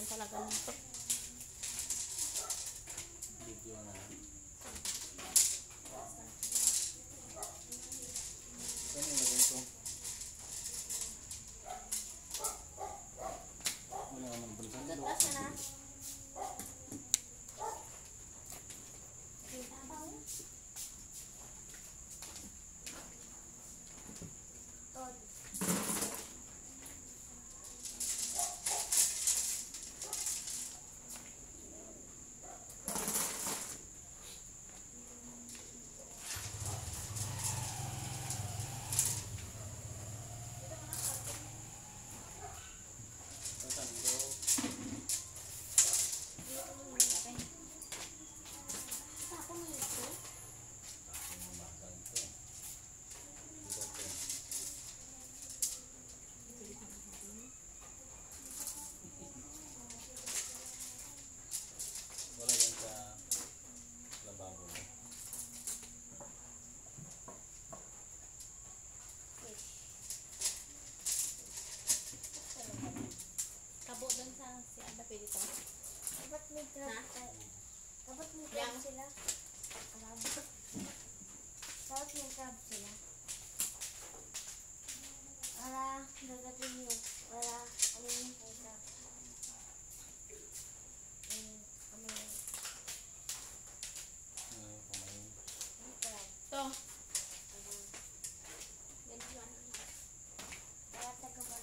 yan talaga nito. Video na lang. Saan yung lagay ito? Wala naman bulsan. Gatlas na na. Wala yan sa lababo mo. Kabo doon sa si Ada pwede to. Dapat may grab tayo. Dapat may grab sila. Dapat may grab sila. Para nagatin yun. Para ano yung grab. To. Para tagaban.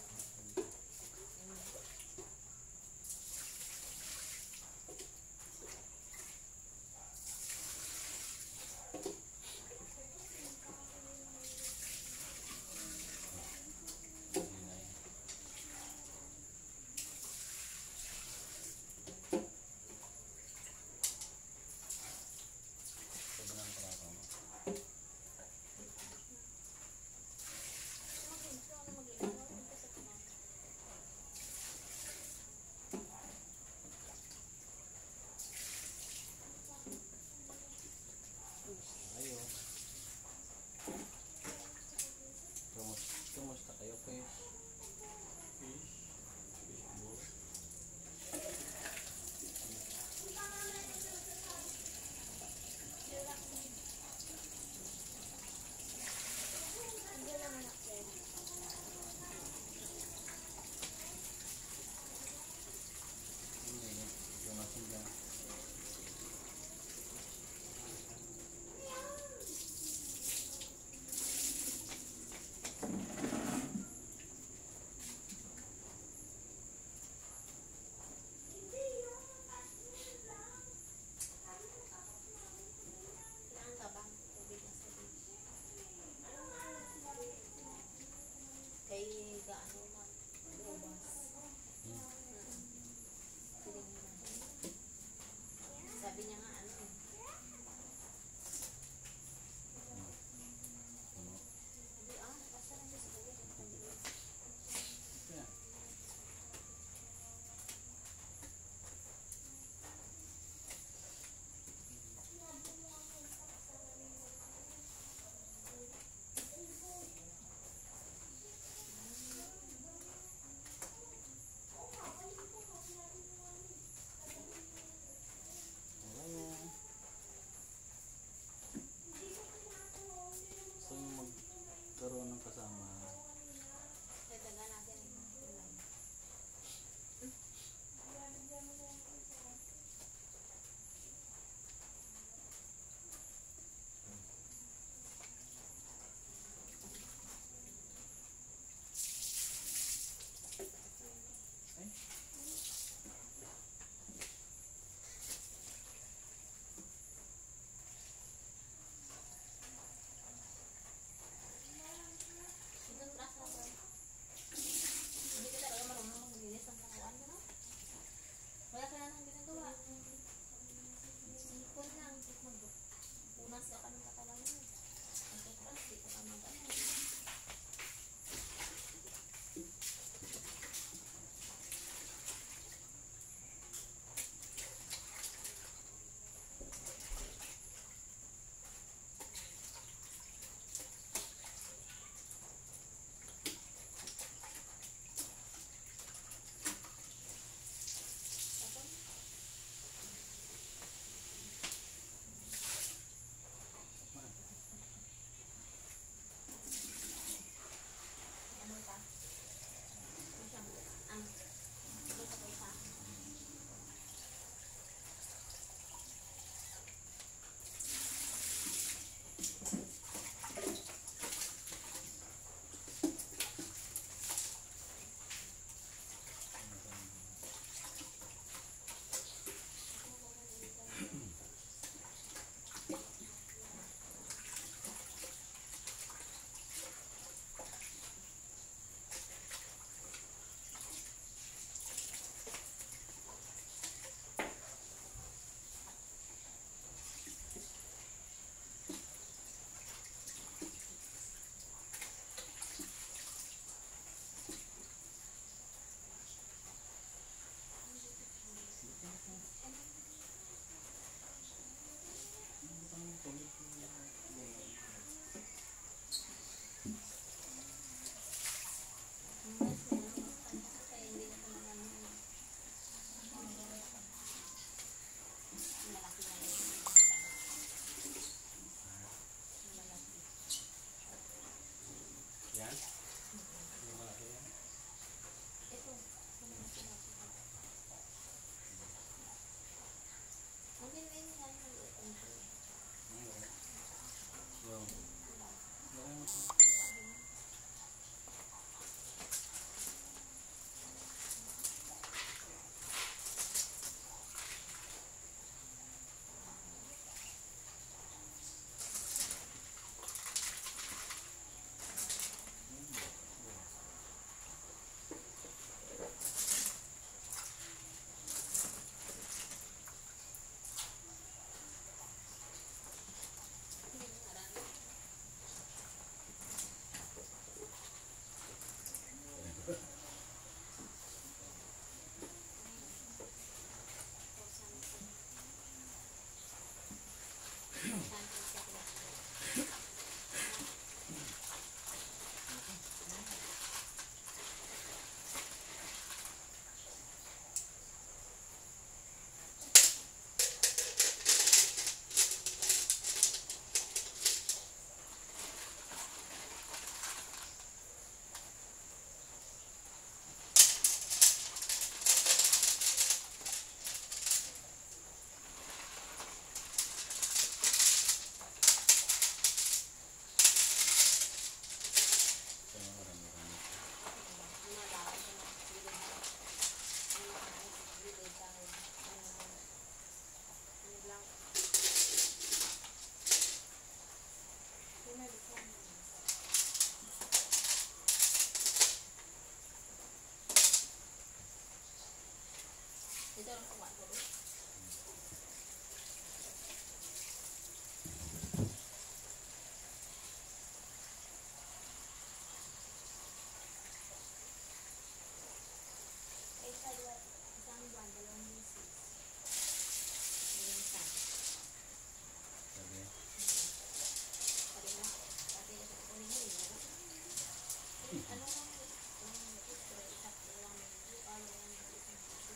isang buwan, 2 beses. Yung isa. Sabi, Sabi na, pati sa kunin mo yun. Ano lang, ito, isa lang, isang beses.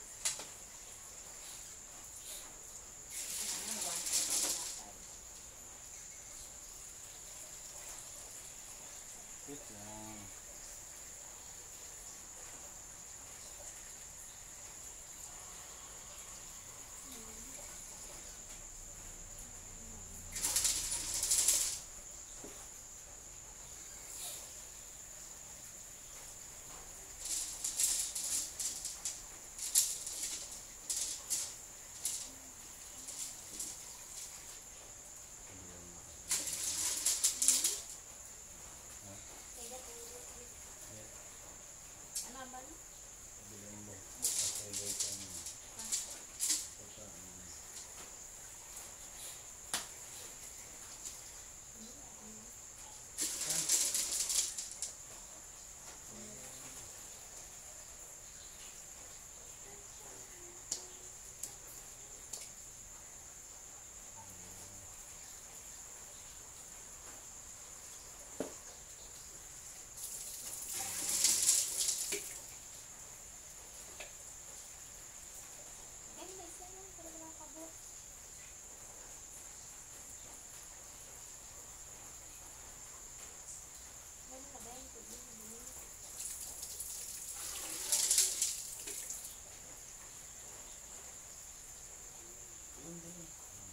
Ano, buwan ko sa lakad. wait lang. Kaya tulog. Ano ba? Bilang mo. Okay, wait lang. Pagka, Ay, may isa lang. Pero wala kabot. Ganun ka ba yung tubig? yun din.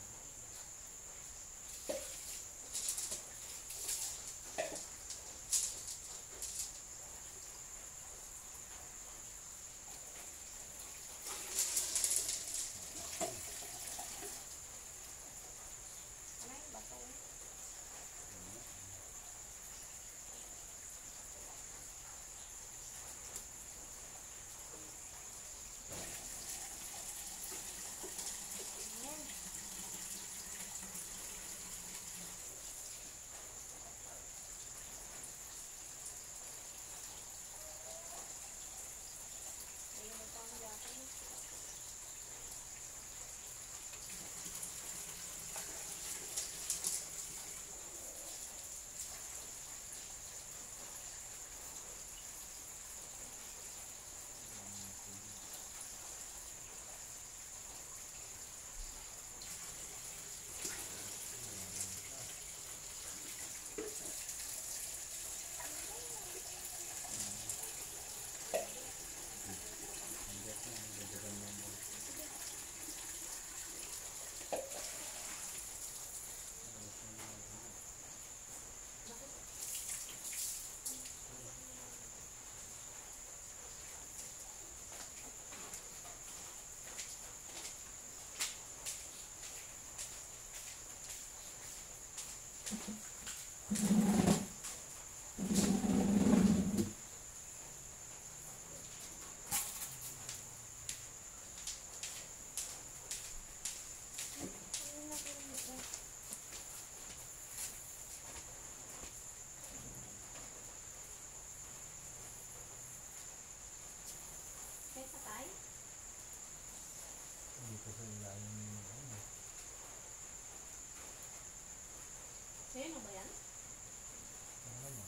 Ano yung bato? Ayan. Ayun ito ang gakin. Hanggat na, hanggat na mo. Ano na po ito? Kaya patay? Dito sa ilalim ng ano. Sa'yo na ba yan? Ano naman?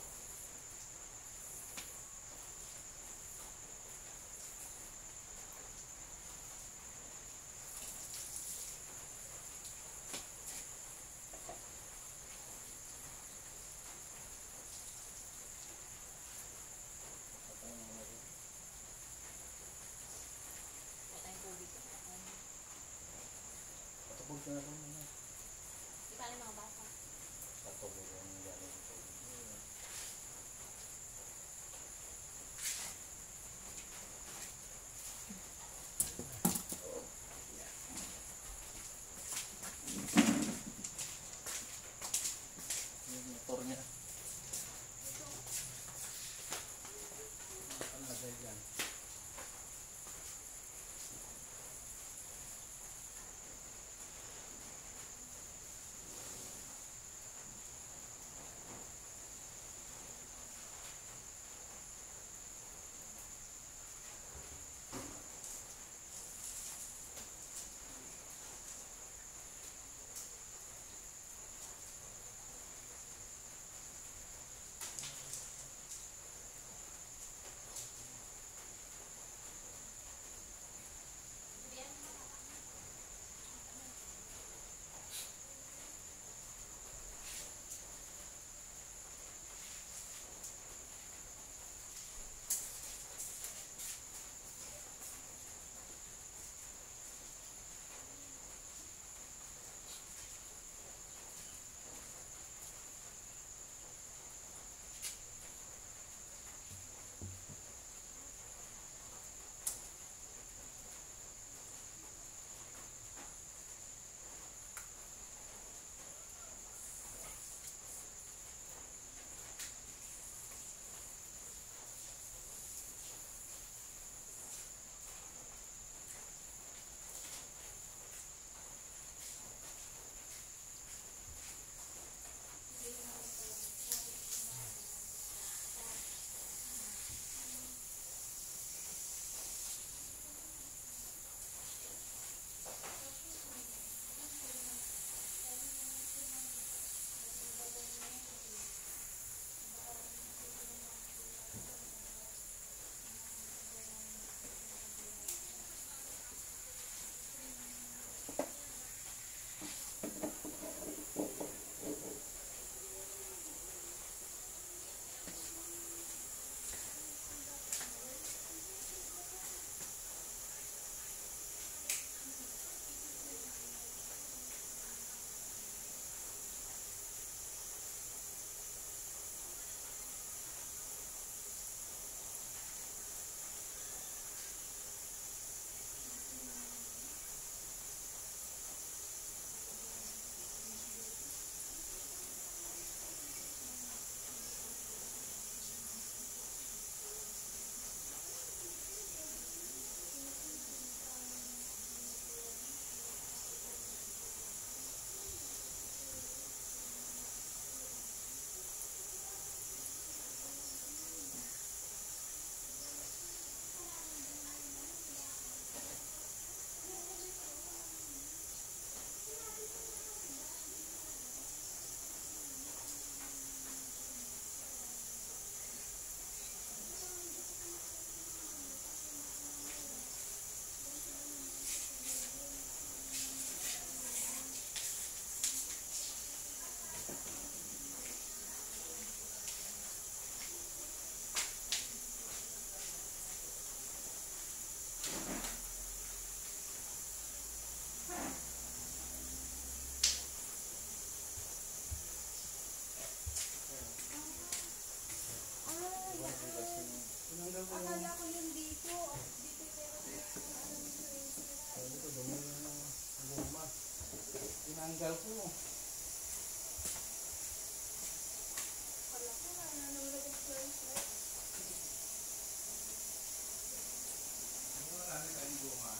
Patay mo na rin. Patay tubig. Patupog ka na lang muna. Di pa rin mga bata. Patupog ang galing ito. Yung motor niya. Ang lagay dyan. Sigal ko. Wala ko na nanulog ang flashlight. Marami tayong bunga.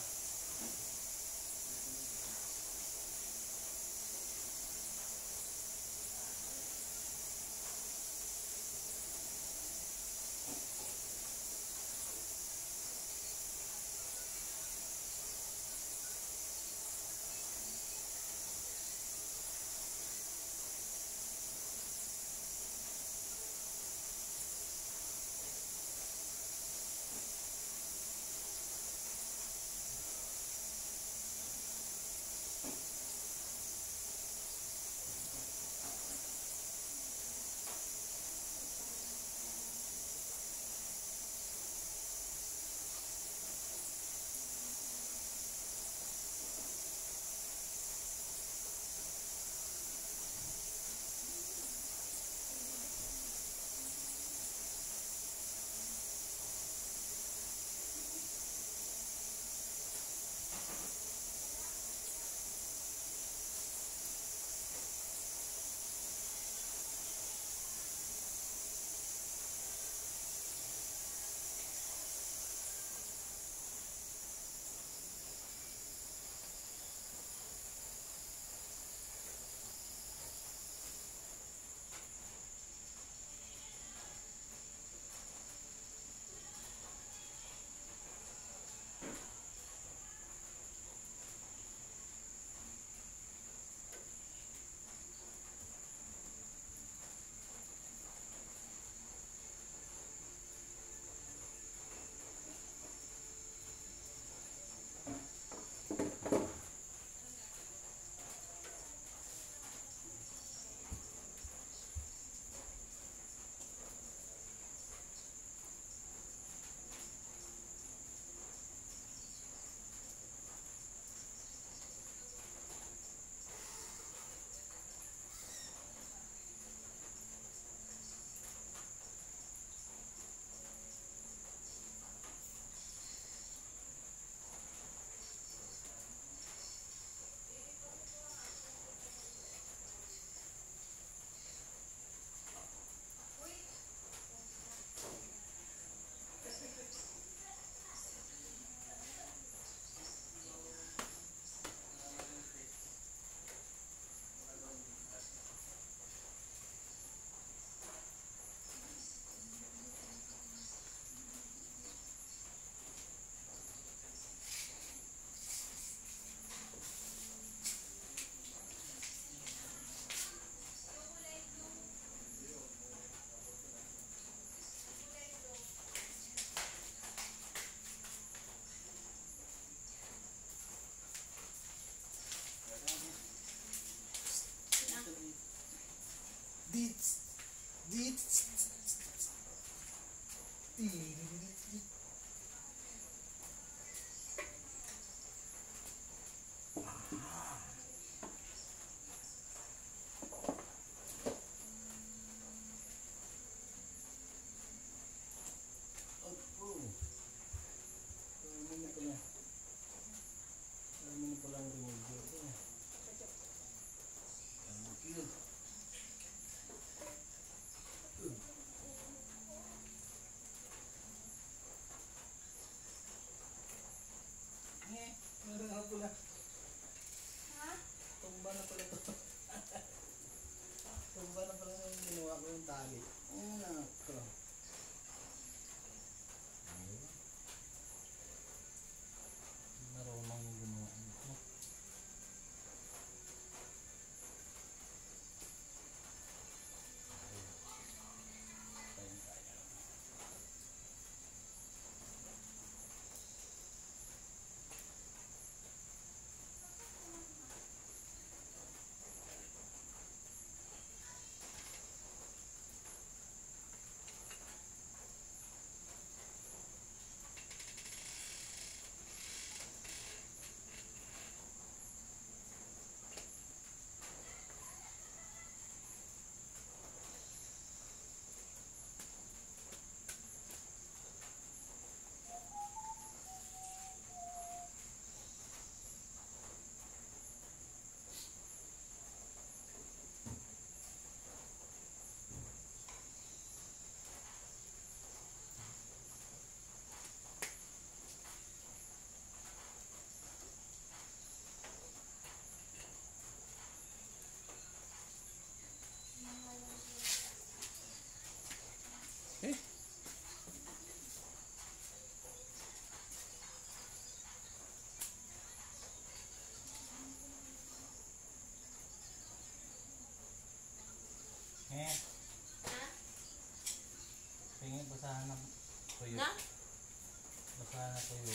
Tuyo. Na? Basta na tuyo.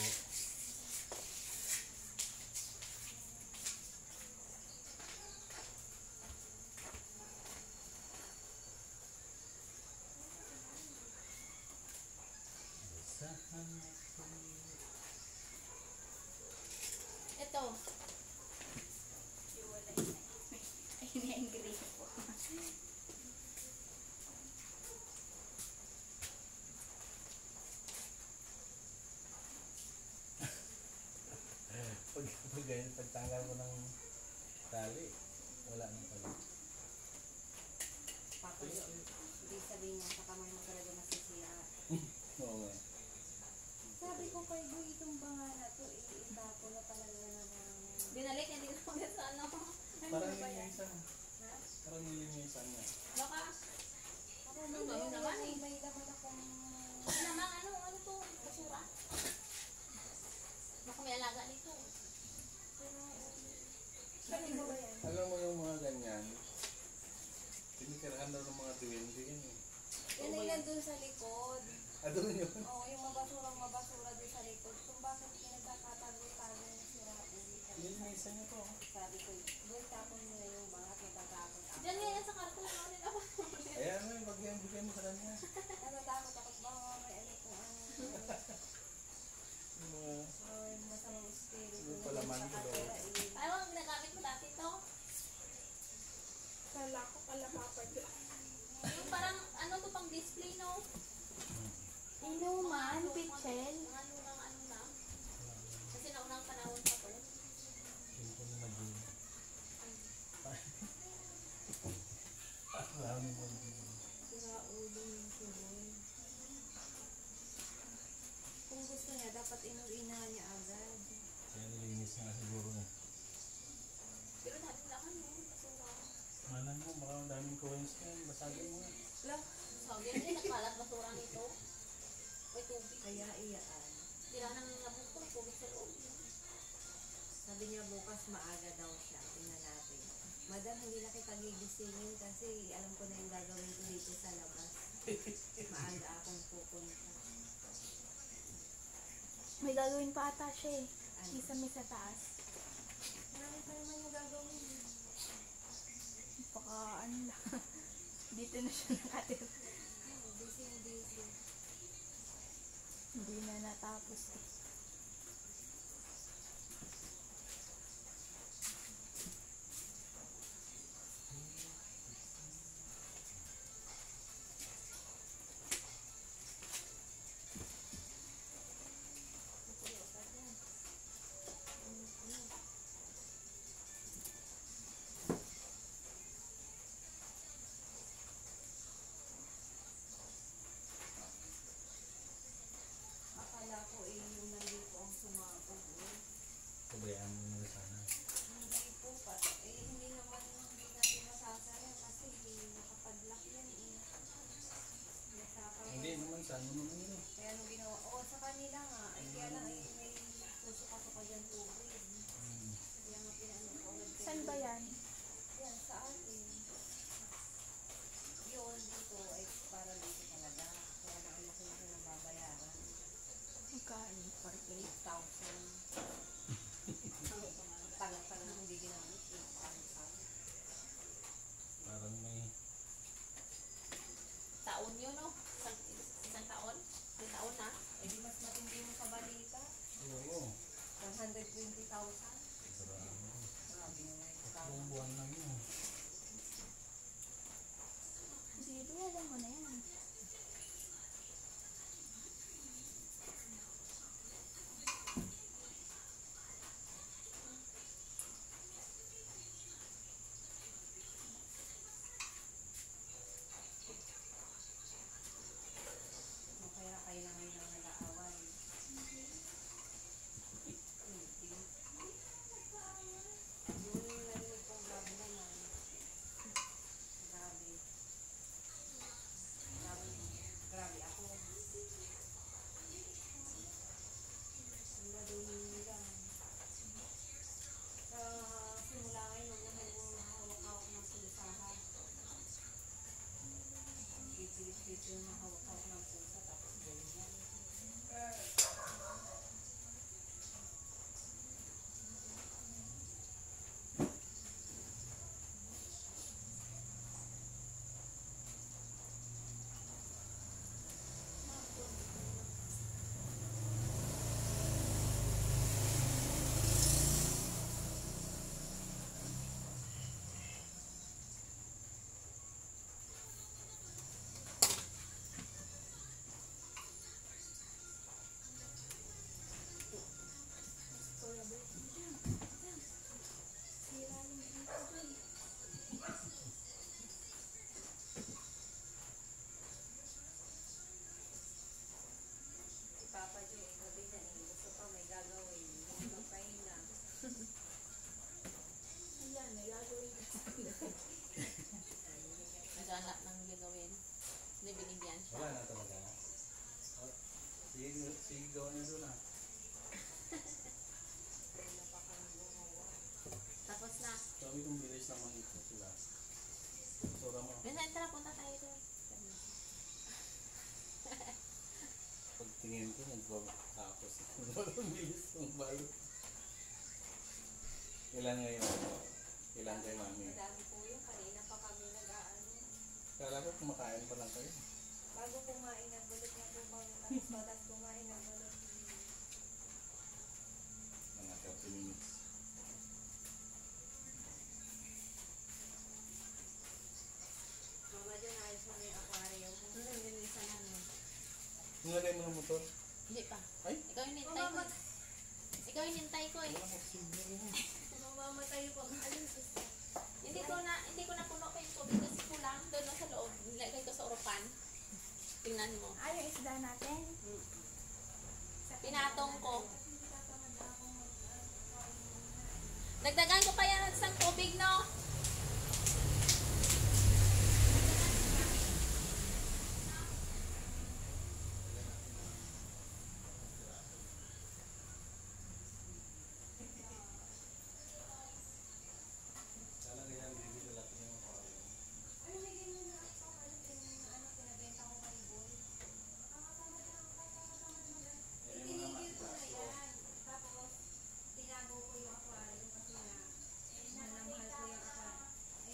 Basahan na tuyo. Ito. Ay, na-angry po. Pag ganyan, pagtanggal mo ng tali, wala na pala. Papalo. Hindi sabihin niya sa kamay mo talaga masisira. Oo nga. Sabi ko kay Boy, itong banga na to, iitapo na talaga naman. Binalik, hindi ko ulit sa ano. Parang Ano ba yan? lilimisan. Ha? Parang lilimisan nga. Baka, Ako Ano, naman, yun naman eh. may laman akong... namang ano to? Basura? Baka may alaga nito. Sabi mo ba yan? Alam mo yung mga ganyan, tinitirahan daw ng mga duwende yan eh. Yan ay nandun sa likod. Doon yun. Oo, yung mabasura doon sa likod. Kung bakit pinagkakatago-tago yung sira ulit. Lilimisan niyo to. Sabi ko, Boy, tapon mo na yung banga at natatakot ako. Diyan nga yan sa karton. Ano nila ba? Ayan mo yung bigyan mo sa kanya. Natatakot ako, baka may ano kung ano. Yung mga Masamang espiritu. Yung palaman ko daw. Ay, ang ginagamit mo dati to. Kala ko pala papadyo. Yung parang, ano to pang display, no? Inuman, pichel. Mga lumang ano na. Kasi naunang panahon pa to. simple na mag-iin. Marami mo. Sira ulo yung si Boy. Kung gusto niya, dapat inuina niya agad. Kaya nilinis nga siguro na. Pero dati na kami, basura. Manan mo, baka ang daming coins na yun. Basagin mo nga. Lang, sabi niya, nagkalat basura nito. May tubig. Kaya iyaan. Tira nang labog ko, may tubig sa loob. Sabi niya bukas maaga daw siya. Tingnan natin. Madam, hindi na kita gigisingin kasi alam ko na yung gagawin ko dito sa labas. Maaga akong pupunta. May gagawin pa ata siya eh. Ano? Isa may sa taas. Marami pa naman yung gagawin. Baka ano lang. Dito na siya nakatira. Busy. Hindi na natapos eh. Akala ko eh yung nandito ang sumabog. Pabayaan mo na sana. Hindi po pa. Hindi naman hindi natin masasara kasi nakapadlock yan eh. Nasakal. Hindi naman, saan mo naman yun. Kaya nung ginawa, sa kanila nga, ay kaya lang ay may susuka-suka dyan tubig. Kaya nga pinano ko ulit. Saan ba yan? Yan, sa atin. Yun, dito ay para dito talaga. Kaya na ang laki na babayaran. Magkano? 8,000. Tagal-tagal hindi ginamit. 8,000. Parang may Taon yun, no? Isang taon? May taon na? Eh di mas matindi mo sa balita. oo. 120,000. Marami. Grabe yung 8,000. Tatlong buwan lang yun. Hindi, alam mo na yan. Kaya kailangan ng nag-aaway. Hindi. Yung narinig kong grabe na Tapos, bilis ng balot. Ilan ngayon? Ilan kay mami? Madami po yung kanina pa kami nag-aano. Kala ko kumakain pa lang kayo. Bago kumain, nagbalot na po bang tapos patas kumain, nagbalot. Mga 30 minutes. Mama dyan, ayos mo na yung aquarium mo. Nililisan namin. Nilagay mo ng motor? Hindi pa. Ay! Ikaw yung hintay ko. Ikaw yung hintay ko eh. Wala oxygen yan. Mamamatay po. Alin gusto? Hindi ko napuno pa yung tubig kasi kulang. Doon lang sa loob. Nilagay ko sa urupan. Tingnan mo. Ay, yung isda natin. Pinatong ko. Dagdagan ko pa yan sa tubig, no? Kala ganyan, bibili natin yung aquarium. Itinigil ko na yan. Tapos, tinago ko yung aquarium kasi na manamahal ko yung aquarium.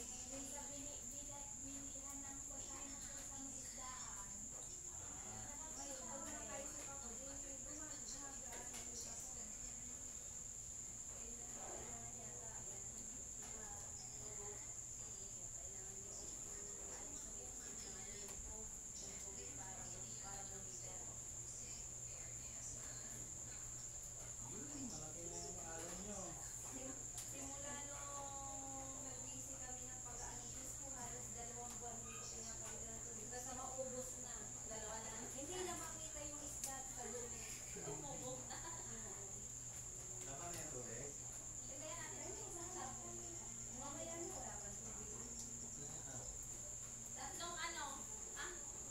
Malaki na yung alon nyo. Simula nung nag-busy kami ng pag-ano, Diyos ko, halos 2 buwan hindi ko pinapalitan ng tubig. Basta maubos na. 2 na. Hindi na makita yung isda at kalumi. Umubog na. Laman na yung tubig? Mamaya na wala pa tubig. Tatlong ano? Ah?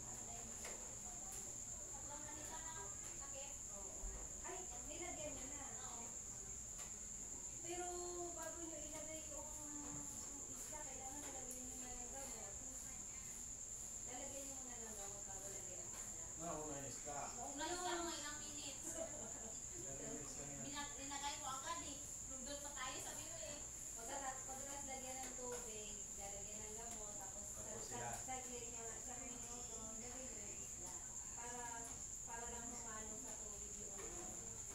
Tatlong ganito na. Takip. Ay, nilagyan niyo na. Oo. Pero bago nyo ilagay yung isda, kailangan nalagyan nyo na ng gamot. Lalagyan nyo na ng gamot bago lagyan ang isda. Nauna yung iska. Nauna yung lang mga ilang minutes. Ilan yung iska niya? Linagay ko agad eh. Nung doon pa tayo sabi ko eh. Pagkatapos lagyan ng tubig, lalagyan ng gamot, tapos Tapos sila. saglit nyo, sa minuto, lagyan nyo yung isda. Para lang humalo sa tubig yung ano.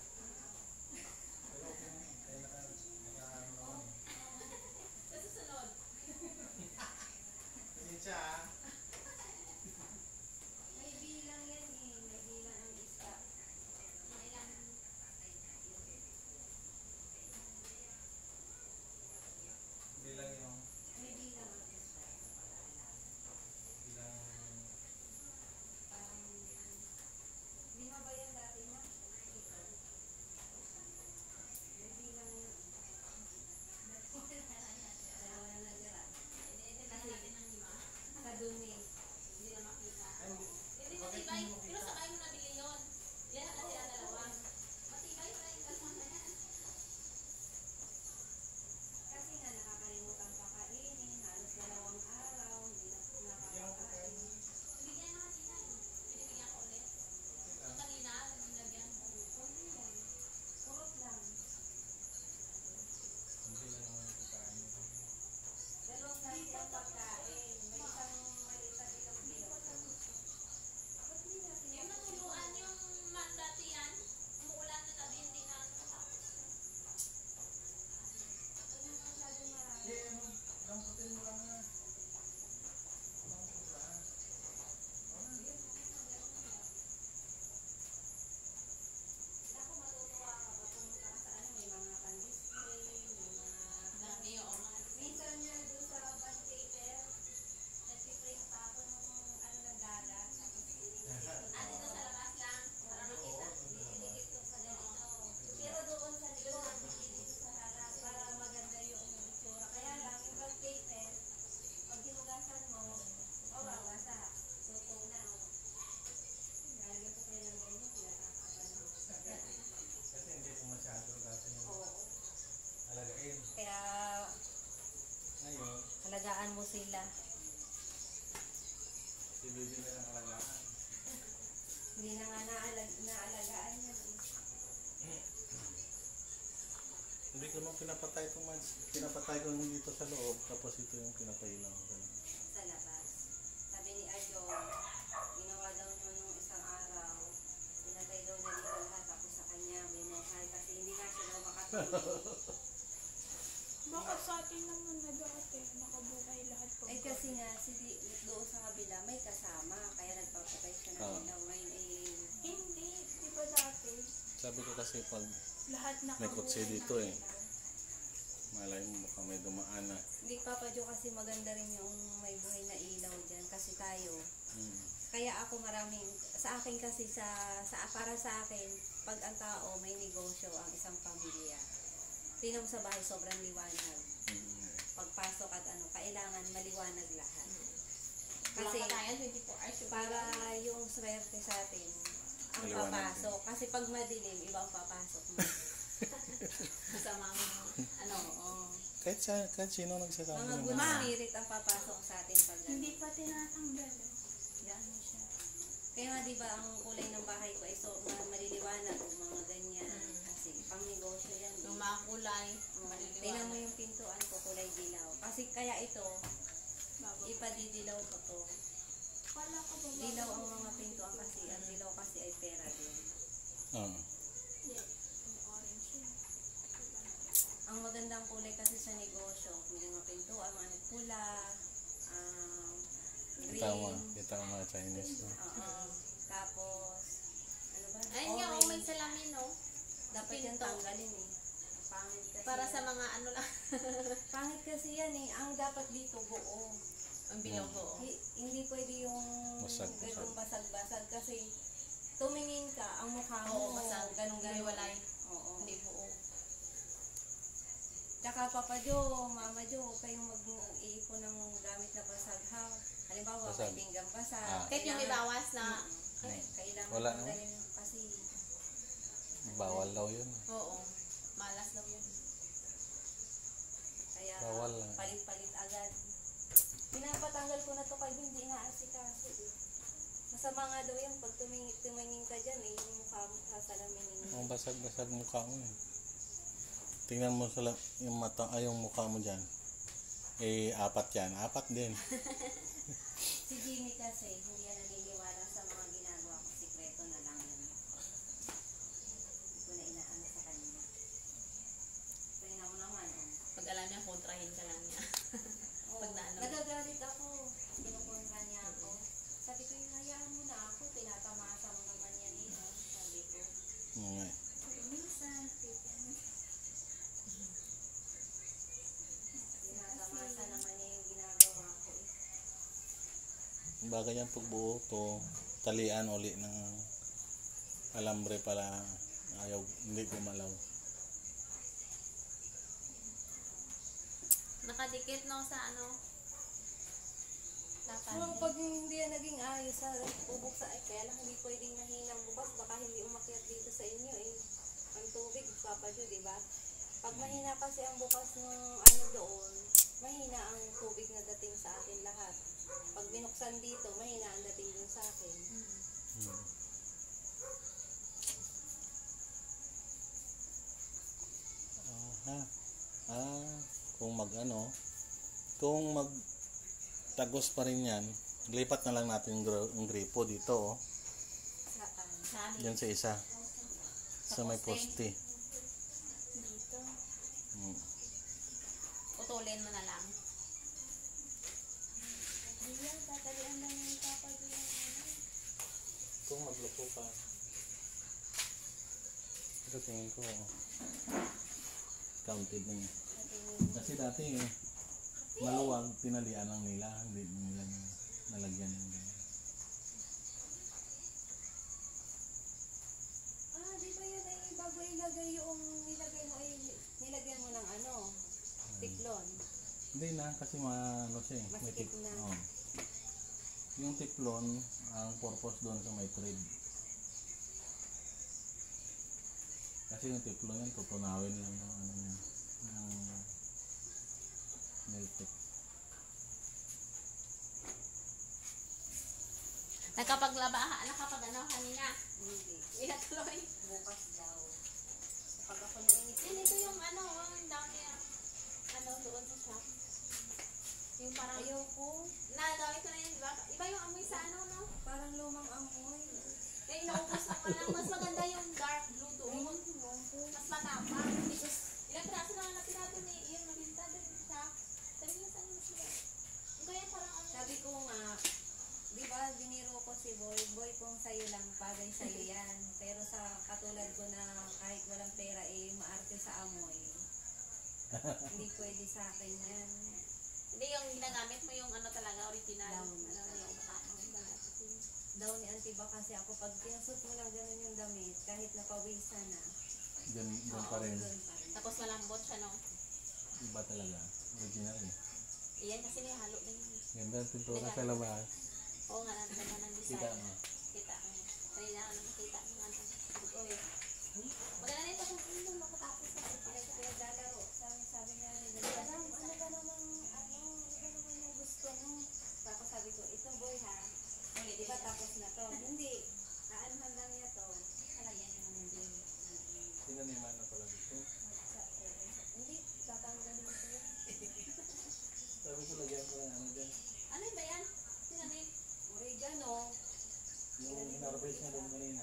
Pero okay na. Kaya naka-ano naman eh. Sa susunod. Pasensya ah. May bilang yan eh, may bilang ang isda. Mga ilang. Bilang yung May bilang ang isda. bilang Parang, lima ba yan dati na? Ito. May bilang yun. Dalawa na natira. Ito natin ng lima. Sa dumi. Hindi na makita. ay, Hindi bakit matibay. hindi mo Pero kita? sakay mo nabili yun. Yan na sila dalawa. Matibay pa yung dalawa na yan. Kasi nga nakakalimutan pa kainin, halos 2 araw, hindi na Bigyan mo pa nakakakain. kayo. Binigyan na kanina eh. Binibigyan ko ulit. So kanina, nilagyan ko. Kunti lang. Kurot lang. Hindi na naman yung pagkain nito. 2 kasi ang pagkain. May isang maliit at ilang kilo. Ba't hindi natin Yung natuluan yung mandati yan. Umuulan na tabi, hindi na ano tapos. Huwag na masyadong marami. Eh, ano, lamputin mo lang na. Lamput lang. Naku, matutuwa ka pag pumunta ka sa ano, may mga pan-display, may mga... Dami o mga Minsan nga doon sa bond paper, nagpiprint pa ako ng ano ng dagat. Tapos Ah, dito sa labas lang. Para makita. diniligit ko sa ganito. Pero doon sa likod, hindi dito sa harap para maganda yung itsura. Kaya lang, yung bond paper, pag hinugasan mo, mawawasa. Tutunaw. Lalagyan ko kayo ng ganyan, pinatakapan mo. Kasi hindi po masyado kasi yung Oo. alagain. Kaya, Ngayon, halagaan mo sila. si Bibi na lang alagaan. Hindi na nga naalagaan Hindi ko nung pinapatay ko nung dito sa loob, tapos ito yung pinapailaw. Sa labas. Sabi ni Ajo, ginawa daw niya nung isang araw, pinatay daw niya dito lahat, tapos sa kanya, binuhay, kasi hindi nga siya daw makatulog. Baka sa atin naman na dati, nakabuhay lahat po. Eh kasi nga, doon sa kabila, may kasama, kaya nagpapatay siya ng Oo. ilaw. Ngayon eh, Hindi, di ba dati? Sabi ko kasi pag Lahat nakabuhay. may kutsi dito eh, malay mo baka may dumaan na. hindi Papa Jo kasi maganda rin yung may buhay na ilaw dyan, kasi tayo, Hmm. kaya ako maraming, sa akin kasi para sa akin, pag ang tao may negosyo, ang isang pamilya, tingnan mo sa bahay, sobrang liwanag. Hmm. Pagpasok at kailangan maliwanag lahat. Wala Kasi pa tayo, 24 hours. yung para ilaw. yung swerte sa atin, ang Maliwanag papasok. Kasi pag madilim, iba ang papasok mo. Kasama mo, Oo. Kahit sino nagsasabi Mga ng good mga spirit ang papasok sa atin pag Hindi pa tinatanggal. yan mo siya. Kaya nga diba ang kulay ng bahay ko ay maliliwanag, mga ganyan. Kasi pang negosyo yan. yung mga kulay, Tingnan mo yung pintuan ko, kulay dilaw. Kasi kaya ito, Bago. ipadidilaw ko to. Kala ko ba Dilaw ang mga pintuan kasi, ang dilaw kasi ay pera din. Oo. Yeah, yung orange yun. Ang magandang kulay kasi sa negosyo, may mga pintuan, mga pula, green, Kita mo mga Chinese. No? tapos, ano ba? ayun nga, oh, may salamin, no? Dapat yan pinto. tanggalin eh. Pangit kasi Para yan. sa mga ano lang, Pangit kasi yan eh. Ang dapat dito buo. ang bilog ko. Hindi pwede yung Basag, ganung basag-basag kasi tumingin ka, ang mukha mo, Oo, basag. ganun-ganun. Hiwalay. Oo. Hindi buo. Tsaka Papa Jo, Mama Jo, huwag kayong mag-iipon ng gamit na basag ha. Halimbawa, Basag. may pinggang basag. Ah. Kahit yung may bawas na, Kailangan Wala tanggalin kasi Bawal daw yun. oo, malas daw yun. kaya Bawal lang. palit-palit agad. Pinapatanggal ko na to kay hindi inaasikaso eh. Masama nga daw yan pag tumingin ka dyan eh, yung mukha mo sasalaminin mo. Ang basag-basag mukha mo eh. Tingnan mo yung mata, yung mukha mo dyan. Eh, 4 yan. 4 din. Si Jimmy kasi, hindi yan naniniwala sa mga ginagawa ko. Sikreto na lang yun. Hindi ko na inaano sa kanya. Tingnan mo naman, oh. Pag alam niya, kontrahin ka lang niya. Oo, Pag naano. nagagalit ako. Kinukontra niya ako. Sabi ko, yung hayaan mo na ako. Tinatamasa mo naman yan eh. No? Sabi ko. Mga Pero minsan, Tinatamasa naman niya yung ginagawa ko eh. bagay yan pagbuo to, talian uli ng alambre pala. Ayaw, hindi gumalaw. Nakadikit, no, sa ano, So, pag hindi yan naging ayos sa bubuksa, ay kaya lang hindi pwedeng mahinang bukas, baka hindi umakyat dito sa inyo eh. Ang tubig, Papa Jo, di ba? Pag mahina kasi ang bukas ng ano doon, mahina ang tubig na dating sa atin lahat. Pag binuksan dito, mahina ang dating dun sa akin. Hmm. Kung kung mag tagos pa rin yan, lipat na lang natin yung gripo dito, oh. sali. Diyan sa isa. Sa may poste. dito. Hmm. Putulin mo na lang. Hindi yan, tatalian lang yung Papa Jo ng ano. Kung magluto pa. Ito tingin ko, counted na yun. Kasi dati, maluwag, tinalian lang nila. Hindi nila nalagyan ng ganyan. Di ba yun ay bago ilagay yung nilagay mo ay nilagyan mo ng ano, tiklon. Hindi na, kasi ano siya eh. May Masikip na. oh. Yung tiklon, ang purpose doon sa may thread. Kasi yung tiklon yan, tutunawin lang ng ano yan. Ng nail tip. Nakapag ano kanina? Hindi. Inatuloy. Bukas daw. Pag ako nainis, Yan, ito yung ano, doon sa shop. Yung parang, Ayoko. nagamit ko na yun, diba? Iba yung amoy sa ano, no? Parang lumang amoy. Eh, inaubos na pa lang. Mas maganda yung dark blue doon. Mas matapang. Ilang piraso na lang natin ni yung nabinta doon sa shop. Sabi niya saan yung sila. Yung kaya parang ano. Sabi ko nga, di ba, biniro ko si Boy. Boy, kung sa'yo lang, bagay sa'yo yan. Pero sa katulad ko na kahit walang pera, maarte sa amoy. Hindi pwede sa akin yan. Hindi, yung ginagamit mo yung ano talaga, original. Down. Ano, yung matapang. Daw ni Auntie ba kasi ako, pag pinasot mo lang ganun yung damit, kahit napawisan na, Diyan pa rin. doon pa rin. Tapos malambot siya, no? Iba talaga. Original eh. Iyan kasi may halo din yun. Ganda ang pintura sa labas. Oo nga, ganda ng design. Kita mo. Kita ko. Kanina ako nakita ng ano. Uy. Maganda na ito kung ano makatapos sa Pinaglalaro, sabi nga nila, Madam, ano ba naman yung gusto mo? Tapos sabi ko, ito Boy ha, di ba tapos na to? Hindi, aanuhan lang niya to. Halagyan niya naman din. Tinaniman na pala dito. Hindi, tatanggalin ko yun. Sabi ko lagyan ko lang ano dyan. Ano ba yan? Sinabi? Oregano. Yung hinarvest niya doon kanina.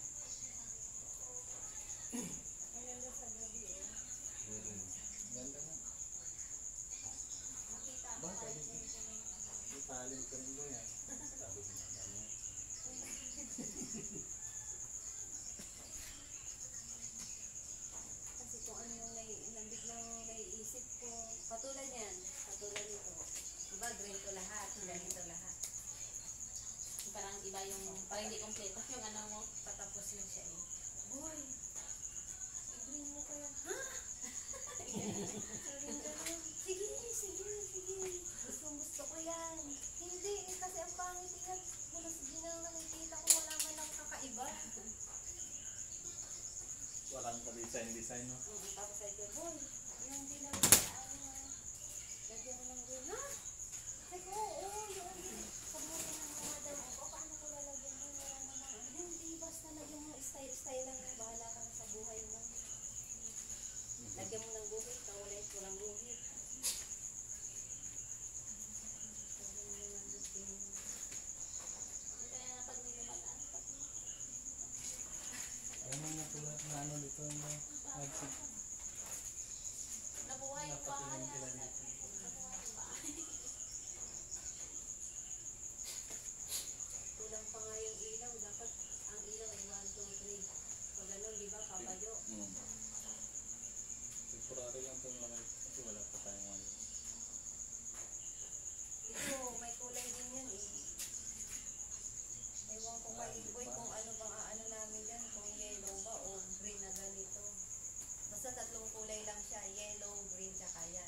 Ang ganda sa gabi eh. Ganda na. Makita Ba, ko. sabi ko. Italin ko rin ba yan? Sabi ko na ano. Kasi kung ano yung biglang naiisip ko, katulad yan, katulad nito. Diba, ganito lahat, ganito lahat. Parang iba yung, parang hindi kompleto yung ano mo. Patapos lang siya eh. Boy, i-green mo kaya. Ha? Sabi nga ganun, sige. Gusto ko yan. Hindi, kasi ang pangit yan. Mula sa ginang nakikita ko, wala man lang kakaiba. Walang pa-design, no? Tapos sabi ko, boy, yung dilaw na lagyan mo ng green. Ha? Sabi ko, oo, yung sabunin ng mga daw. O, paano ko lalagyan mo? Wala naman. Hindi, basta lagyan mo style lang yung bahala ka na sa buhay mo. Lagyan mo ng guhit, kaulit, walang guhit. Lagyan mo ng guhit. Kaya na pag nilipatan. Ano na tulad na ano dito na nagsig. Nabuhay yung bahay. Napatingin sila dito. Nabuhay yung bahay. Kulang pa nga yung ilaw. Dapat ang ilaw ay 1, 2, 3. Pag ganun, di ba, kapayo? Temporary lang ito mga kasi wala pa tayong ano. Ito, may kulay din yan eh. Ewan ko kay Boy kung ano bang aano namin yan, kung yellow ba o green na ganito. Basta tatlong kulay lang siya, yellow, green, tsaka yan.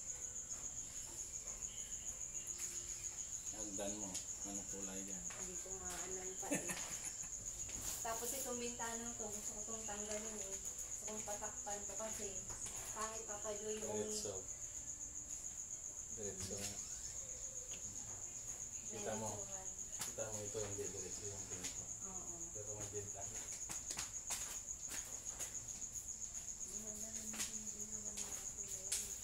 Hagdan mo. Anong kulay yan? Hindi ko maalam pa eh. Tapos itong bintana to, gusto ko itong tanggalin eh. Gusto kong patakpan to kasi kahit papayo yung... Diretso. Kita mo. Diretsuhan. Kita mo ito hindi diretso yung pinto. Oo. Pero magenta. Maganda naman din naman yung kulay.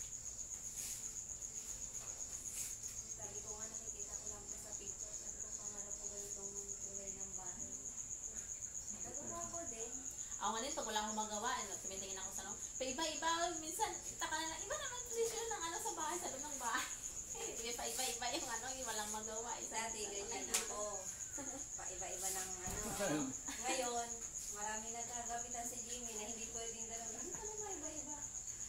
Sabi ko nga nakikita ko lang po sa picture. Sabi ko pangarap ko ganitong kulay ng bahay. Nagawa ko din. Ako nga din, pag wala akong magawa, tumitingin ako sa ano. Iba-iba, minsan, taka na lang, iba naman posisyon ng ano sa bahay, sa loob ng bahay. Iba-iba yung ano, yung walang magawa. Dati ganyan ako. Paiba-iba ng ano. Ngayon, marami nagagamitan si Jimmy na hindi pwedeng gano'n. Hindi ka naman iba-iba.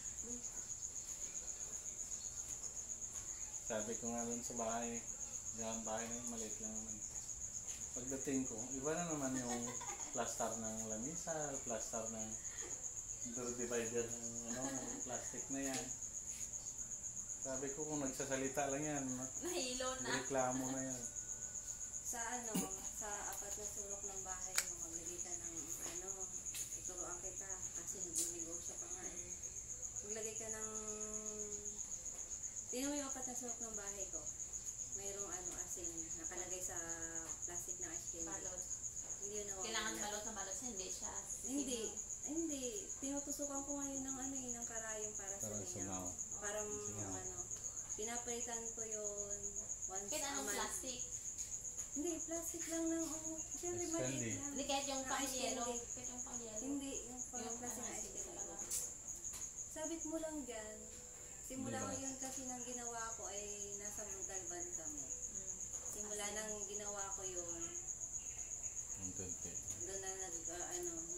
Sabi ko nga dun sa bahay, yung bahay na yun, maliit lang naman. Pagdating ko, iba na naman yung plaster ng lamisa, plaster ng door divider ng ano, ng plastic na yan. Sabi ko kung nagsasalita lang yan, Nahilo na. reklamo na yan. Sa ano, sa apat na sulok ng bahay mo, maglagay ka ng ano, ituruan kita kasi nag-negosyo pa nga eh. Maglagay ka ng, tingnan mo yung apat na sulok ng bahay ko. Mayroong ano, asin, nakalagay sa plastic na ice cream. Balot. Hindi yun nawawala. Kailangan balot na balot siya, hindi siya. Hindi. Tinutusukan ko ngayon ng ano eh, ng karayom para Parang sa sumaw. Parang pinapalitan ko yun once Kahit a anong month. plastic. Hindi, plastic lang ng siyempre Ice maliit candy. lang. Hindi kahit yung Na pang ice yellow. candy. Kahit yung pang yellow. Hindi, yung parang Yung plastic na ano, ice ice candy. talaga. Sabit mo lang dyan. Simula Diba? ko yun kasi nang ginawa ko ay nasa Montalban kami. Mm. Simula nang ginawa ko yun, Yung 20. doon na